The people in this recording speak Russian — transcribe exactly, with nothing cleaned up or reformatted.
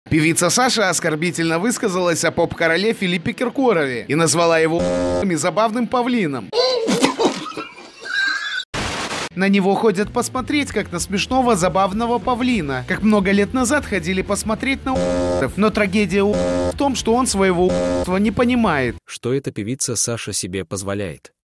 Певица Саша оскорбительно высказалась о поп-короле Филиппе Киркорове и назвала его забавным павлином. На него ходят посмотреть, как на смешного забавного павлина. Как много лет назад ходили посмотреть на но трагедия в том, что он своего не понимает. Что эта певица Саша себе позволяет?